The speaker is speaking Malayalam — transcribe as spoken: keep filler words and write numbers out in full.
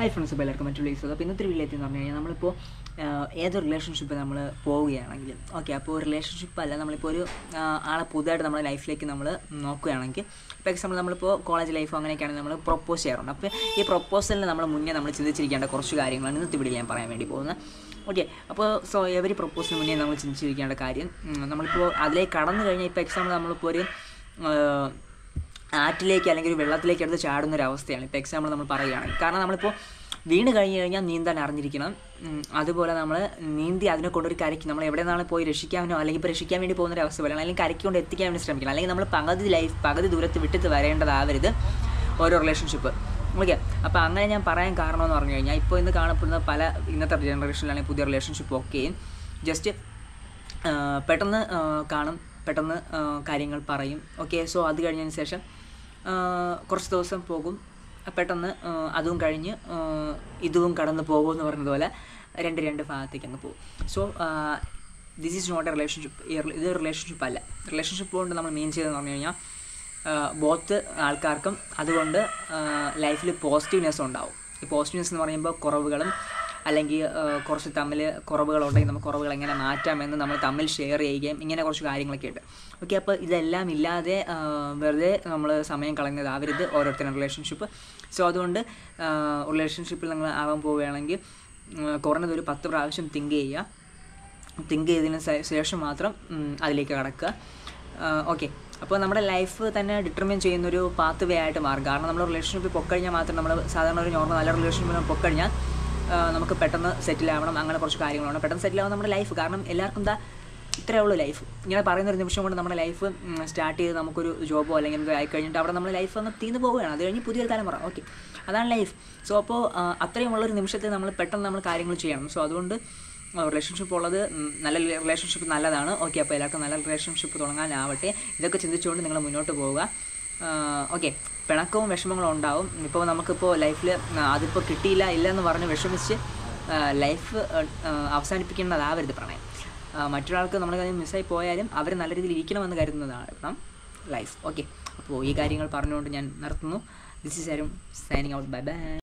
ഹൈ ഫ്രണ്ട്സ്, ഇപ്പോൾ എല്ലാവർക്കും മറ്റു വിളിച്ചത്. അപ്പോൾ ഇന്നത്തെ വീട്ടിലെത്തി എന്ന് പറഞ്ഞു കഴിഞ്ഞാൽ നമ്മളിപ്പോൾ ഏതൊരു റിലേഷൻഷിപ്പ് നമ്മൾ പോവുകയാണെങ്കിലും ഓക്കെ, അപ്പോൾ റിലേഷൻഷിപ്പ് അല്ല, നമ്മളിപ്പോൾ ഒരു ആളെ പുതുതായിട്ട് നമ്മുടെ ലൈഫിലേക്ക് നമ്മൾ നോക്കുകയാണെങ്കിൽ, ഇപ്പോൾ എക്സാമ്പിൾ നമ്മളിപ്പോൾ കോളേജ് ലൈഫോ അങ്ങനെയൊക്കെയാണെങ്കിൽ നമ്മൾ പ്രൊപ്പോസ് ചെയ്യാറുണ്ട്. അപ്പോൾ ഈ പ്രൊപ്പോസലിന് നമ്മൾ മുന്നേ നമ്മൾ ചിന്തിച്ചിരിക്കേണ്ട കുറച്ച് കാര്യങ്ങളാണ് ഇന്നത്തെ വീഡിയോയിൽ ഞാൻ പറയാൻ വേണ്ടി പോകുന്നത്. ഓക്കെ, അപ്പോൾ സോ എവരി പ്രൊപ്പോസിന് മുന്നേ നമ്മൾ ചിന്തിച്ചിരിക്കേണ്ട കാര്യം, നമ്മളിപ്പോൾ അതിലേക്ക് കടന്നു കഴിഞ്ഞാൽ, ഇപ്പോൾ എക്സാമ്പിൾ നമ്മളിപ്പോൾ ഒരു ആറ്റിലേക്ക് അല്ലെങ്കിൽ ഒരു വെള്ളത്തിലേക്ക് എടുത്ത് ചാടുന്ന ഒരു അവസ്ഥയാണ് ഇപ്പോൾ എക്സാമ്പിൾ നമ്മൾ പറയുകയാണെങ്കിൽ. കാരണം നമ്മളിപ്പോൾ വീണ് കഴിഞ്ഞ് കഴിഞ്ഞാൽ നീന്താൻ അറിഞ്ഞിരിക്കണം. അതുപോലെ നമ്മൾ നീന്തി അതിനെ കൊണ്ടൊരു കരയ്ക്ക് നമ്മൾ എവിടെ നിന്നാണ് പോയി രക്ഷിക്കാനോ അല്ലെങ്കിൽ ഇപ്പോൾ രക്ഷിക്കാൻ വേണ്ടി പോകുന്നൊരു അവസ്ഥ വരണം, അല്ലെങ്കിൽ കരയ്ക്ക് കൊണ്ട് എത്തിക്കാൻ വേണ്ടി ശ്രമിക്കണം. അല്ലെങ്കിൽ നമ്മൾ പകുതി ലൈഫ് പകുതി ദൂരത്ത് വിട്ടിട്ട് വരേണ്ടതാവരുത് ഓരോ റിലേഷൻഷിപ്പ്. ഓക്കെ, അപ്പോൾ അങ്ങനെ ഞാൻ പറയാൻ കാരണമെന്ന് പറഞ്ഞു കഴിഞ്ഞാൽ, ഇപ്പോൾ ഇന്ന് കാണപ്പെടുന്ന പല ഇന്നത്തെ ജനറേഷനിലാണെങ്കിൽ പുതിയ റിലേഷൻഷിപ്പ് ഒക്കെയും ജസ്റ്റ് പെട്ടെന്ന് കാണും, പെട്ടെന്ന് കാര്യങ്ങൾ പറയും. ഓക്കെ, സോ അത് കഴിഞ്ഞതിന് ശേഷം കുറച്ച് ദിവസം പോകും, പെട്ടെന്ന് അതും കഴിഞ്ഞ് ഇതും കടന്നു പോകുമെന്ന് പറഞ്ഞതുപോലെ രണ്ട് രണ്ട് ഭാഗത്തേക്ക് അങ്ങ് പോകും. So this is not a relationship. ഇത് റിലേഷൻഷിപ്പ് അല്ല. റിലേഷൻഷിപ്പ് കൊണ്ട് നമ്മൾ മീൻ ചെയ്തതെന്ന് പറഞ്ഞു കഴിഞ്ഞാൽ, ബോത്ത് ആൾക്കാർക്കും അതുകൊണ്ട് ലൈഫിൽ പോസിറ്റീവ്നെസ് ഉണ്ടാവും. ഈ പോസിറ്റീവ്നെസ് എന്ന് പറയുമ്പോൾ കുറവുകളും അല്ലെങ്കിൽ കുറച്ച് തമ്മിൽ കുറവുകളുണ്ടെങ്കിൽ നമുക്ക് കുറവുകൾ എങ്ങനെ മാറ്റാമെന്ന് നമ്മൾ തമ്മിൽ ഷെയർ ചെയ്യുകയും ഇങ്ങനെ കുറച്ച് കാര്യങ്ങളൊക്കെ ഉണ്ട്. ഓക്കെ, അപ്പോൾ ഇതെല്ലാം ഇല്ലാതെ വെറുതെ നമ്മൾ സമയം കളഞ്ഞതാവരുത് ഓരോരുത്തരും റിലേഷൻഷിപ്പ്. സോ അതുകൊണ്ട് റിലേഷൻഷിപ്പിൽ നിങ്ങൾ ആവാൻ പോവുകയാണെങ്കിൽ കുറഞ്ഞത് ഒരു പത്ത് പ്രാവശ്യം തിങ്ക് ചെയ്യുക. തിങ്ക് ചെയ്തതിന് ശേഷം മാത്രം അതിലേക്ക് കടക്കുക. ഓക്കെ, അപ്പോൾ നമ്മുടെ ലൈഫ് തന്നെ ഡിറ്റർമിൻ ചെയ്യുന്നൊരു പാത്ത് വേ ആയിട്ട് മാറും. കാരണം നമ്മൾ റിലേഷൻഷിപ്പിൽ പൊക്കഴിഞ്ഞാൽ മാത്രം നമ്മൾ സാധാരണ ഒരു നോർമൽ നല്ല റിലേഷൻഷിപ്പിൽ പൊക്കഴിഞ്ഞാൽ നമുക്ക് പെട്ടെന്ന് സെറ്റിൽ ആവണം, അങ്ങനെ കുറച്ച് കാര്യങ്ങളുണ്ട്. പെട്ടെന്ന് സെറ്റിൽ ആവാൻ നമ്മുടെ ലൈഫ്, കാരണം എല്ലാവർക്കും എന്താ ഇത്രയേ ഉള്ളൂ ലൈഫ്. ഇങ്ങനെ പറയുന്നൊരു നിമിഷം കൊണ്ട് നമ്മുടെ ലൈഫ് സ്റ്റാർട്ട് ചെയ്ത് നമുക്കൊരു ജോബോ അല്ലെങ്കിൽ എന്തോ ആയി കഴിഞ്ഞിട്ട് അവിടെ നമ്മുടെ ലൈഫ് അങ്ങ് തീർന്നു പോവുകയാണ്. അത് കഴിഞ്ഞ് പുതിയൊരു തലമുറ. ഓക്കെ, അതാണ് ലൈഫ്. സോ അപ്പോൾ അത്രയും ഉള്ളൊരു നിമിഷത്തിൽ നമ്മൾ പെട്ടെന്ന് നമ്മൾ കാര്യങ്ങൾ ചെയ്യണം. സോ അതുകൊണ്ട് റിലേഷൻഷിപ്പ് ഉള്ളത് നല്ല റിലേഷൻഷിപ്പ് നല്ലതാണ്. ഓക്കെ, അപ്പോൾ എല്ലാവർക്കും നല്ല റിലേഷൻഷിപ്പ് തുടങ്ങാനാവട്ടെ. ഇതൊക്കെ ചിന്തിച്ചുകൊണ്ട് നിങ്ങൾ മുന്നോട്ട് പോവുക. ഓക്കെ, പിണക്കവും വിഷമങ്ങളും ഉണ്ടാവും. ഇപ്പോൾ നമുക്കിപ്പോൾ ലൈഫിൽ അതിപ്പോൾ കിട്ടിയില്ല ഇല്ലെന്ന് പറഞ്ഞ് വിഷമിച്ച് ലൈഫ് അവസാനിപ്പിക്കേണ്ടതാവരുത് പ്രണയം. മറ്റൊരാൾക്ക് നമ്മുടെ കാര്യം മിസ്സായി പോയാലും അവർ നല്ല രീതിയിൽ ഇരിക്കണമെന്ന് കരുതുന്നതാണ് ലൈഫ്. ഓക്കെ, അപ്പോൾ ഈ കാര്യങ്ങൾ പറഞ്ഞുകൊണ്ട് ഞാൻ നിർത്തുന്നു. ദിസ് ഈസ് ആരും സൈനിങ് ഔട്ട്. Bye by.